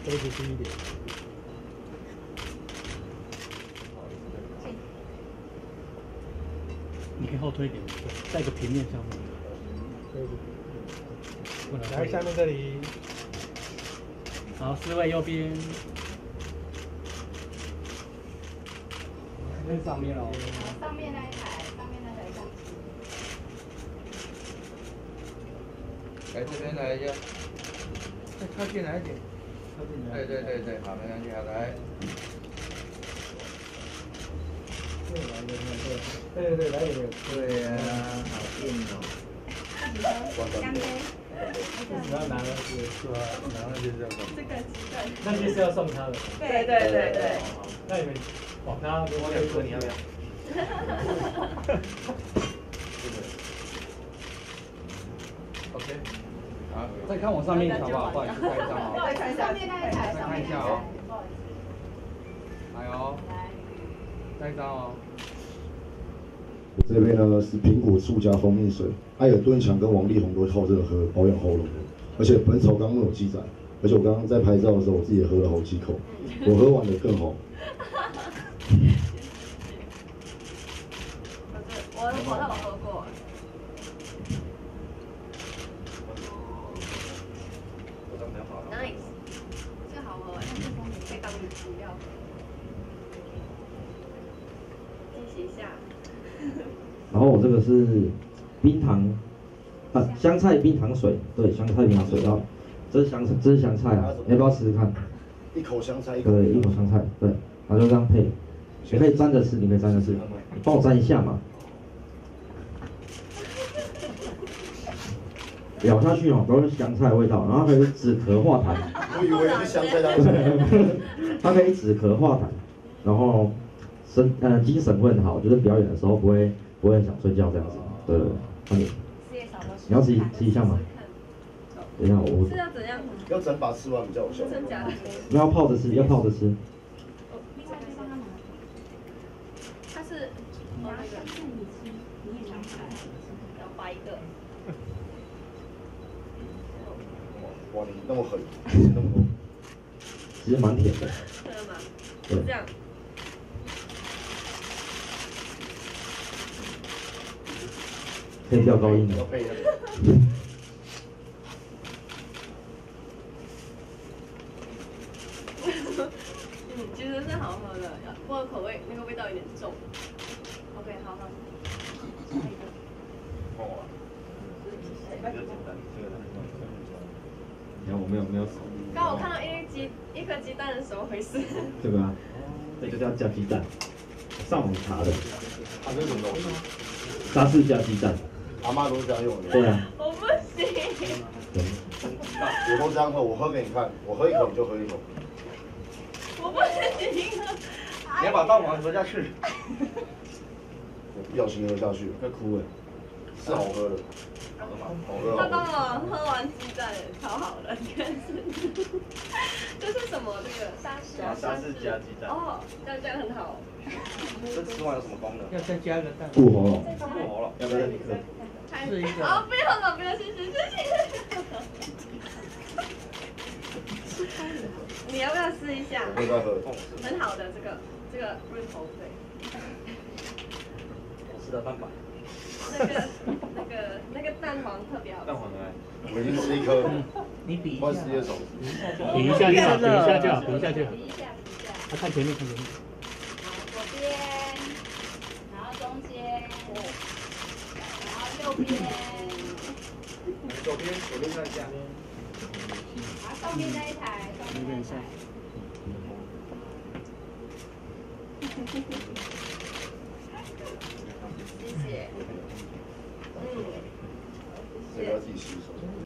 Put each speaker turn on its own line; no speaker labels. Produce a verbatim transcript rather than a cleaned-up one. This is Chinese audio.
杯子低一点。你可以后推一点，在一个平面上面。杯子。来下面这里。好，四位右边。那上面哦。
上面那一台，上面那台相机。
来这边来一下，再靠近来一点。
靠近来。
对对对对，好，没关系，好来。
对，来一点，对对对，来一点。
对呀，好硬哦。
干杯。
然后拿了是是吧？
然后就是这个。
这个鸡蛋。
那就是要送他的。
对对对对。
那你们往他我两个，你要不要？
OK， 好，再看我上面好不好？不好意思，看一下哦。
再看上面那一台，
再看一下哦。来哦，再一张哦。
这杯呢是苹果醋加蜂蜜水，艾尔顿强跟王力宏都靠这个喝保养喉咙的，而且本草纲目有记载，而且我刚刚在拍照的时候，我自己也喝了好几口，我喝完的更好。
我我我有喝过。Nice， 这好喝，但是蜂蜜可以当饮料。继续一下。
然后我这个是冰糖，啊，香菜冰糖水，对，香菜冰糖水，然后这是香菜，这是香菜啊，你要不要试试看？
一口香菜，一口
对，一口香菜，对，然后就这样配，你可以沾着吃，你可以沾着吃，你帮我沾一下嘛。咬下去哦，都是香菜的味道，然后它可以止咳化痰。
我以为是香菜当时。
它可以止咳化痰，然后神呃精神会很好，就是表演的时候不会不会很想睡觉这样子。对对对，那你你要吃一吃一下吗？等一下我。
是要怎样？
要整把吃完比较有效。
真假的？
你要泡着吃，要泡着吃。
另外一个他拿。它是你拿香菜你吃，你也拿起来，要划一个。
哇，你那么狠，那么多。
其实蛮甜的。
真的吗？
对。
这样。
可以飙高音的。
嗯，其实是好喝的，不过口味那个味道有点重。OK， 好好。下一个。
哦。
然后我没有没有手。
刚我看到一粒鸡一颗鸡蛋是怎么回事？
这个啊，这就叫加鸡蛋，上网查的。
它是什么东西？
沙士加鸡蛋。
阿嬷都是这样用的。
对啊。
我不行。
对。
我都这样喝，我喝给你看，我喝一口你就喝一口。
我不行。
你要把蛋黄喝下去。
我不小心喝下去，
快哭了。
是好喝的。好喝。
他帮我喝完鸡蛋，超好的，你看是。这是什么？这个沙士。
沙士加鸡蛋。
哦，这样这样很好。
这吃完有什么功能？要再加个蛋。
顾喉咙。
顾喉咙。
要不要再一个？
试一个。哦，不要了，不要，谢谢谢谢。你要不要试一下？
我在喝。
很好的，这个这个润喉水。
我吃的蛋白。
那个那个那个蛋黄特别好吃。
蛋黄来。
我已经吃一颗。
你比一
下。换手。
比一下就好，比一下就好，比一下就好。
比一下，比一下。
他看前面，看前面。
左边，然后中间，然后右边。
左边，左边看一下。
啊，上面那一台，上面那一台。谢谢。嗯。
这个要自己洗手。